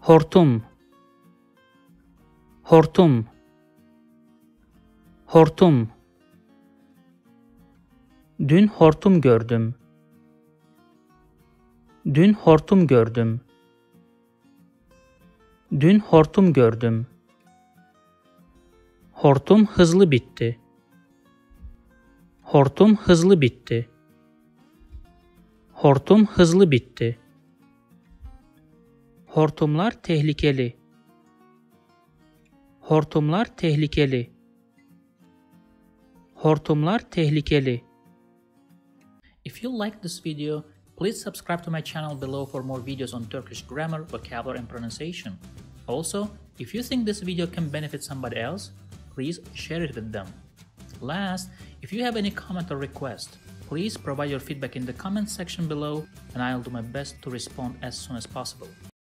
hortum, hortum, hortum. Dün hortum gördüm. Dün hortum gördüm. Dün hortum gördüm. Hortum hızlı bitti. Hortum hızlı bitti. Hortum hızlı bitti. Hortumlar tehlikeli. Hortumlar tehlikeli. Hortumlar tehlikeli. If you like this video, please subscribe to my channel below for more videos on Turkish grammar, vocabulary and pronunciation. Also, if you think this video can benefit somebody else, please share it with them. Last, if you have any comment or request, please provide your feedback in the comment section below and I'll do my best to respond as soon as possible.